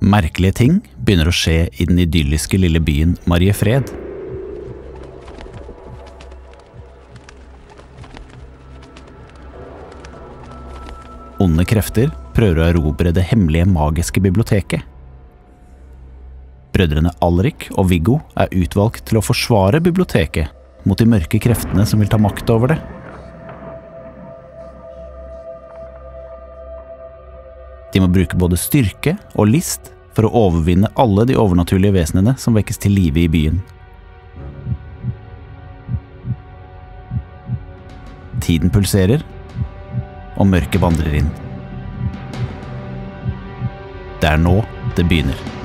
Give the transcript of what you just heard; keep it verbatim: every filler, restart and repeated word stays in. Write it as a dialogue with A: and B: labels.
A: Merkelige ting begynner å skje i den idylliske lille byen Mariefred. Onde krefter prøver å erobre det hemmelige magiske biblioteket. Brødrene Alrik og Viggo er utvalgt til å forsvare biblioteket mot de mørke kreftene som vil ta makt over det. De må bruke både styrke og list for å overvinne alle de overnaturlige vesenene som vekkes til live i byen. Tiden pulserer, og mørket vandrer inn. Det er nå det begynner.